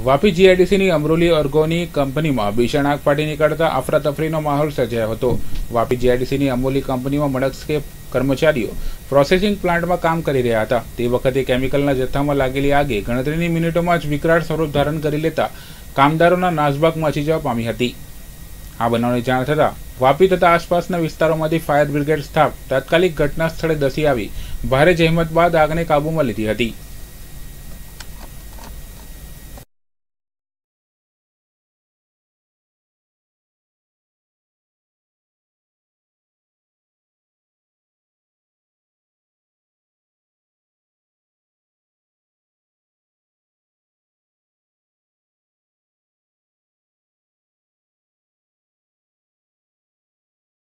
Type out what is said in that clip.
વાપી જીઆઈડીસીની અમરોલી અર્ગોની કંપનીમાં ભીષણ આગ ફાટી નીકળતા અફરાતફરીનો માહોલ સર્જાયો હતો। વાપી જીઆઈડીસીની અમરોલી કંપનીમાં મળસ્કે કર્મચારીઓ પ્રોસેસિંગ પ્લાન્ટમાં કામ કરી રહ્યા હતા। તે વખતે કેમિકલના જથ્થામાં લાગેલી આગે ગણતરીની મિનિટોમાં જ વિકરાળ સ્વરૂપ ધારણ કરી લેતા કામદારોના નાસભાગ મચી જવા પામી હતી। આ બનાવની જાણ થતાં વાપી તથા આસપાસના વિસ્તારોમાંથી ફાયર બ્રિગેડ સ્ટાફ તાત્કાલિક ઘટના સ્થળે ધસી આવી ભારે જહેમત બાદ આગને કાબૂમાં લીધી હતી।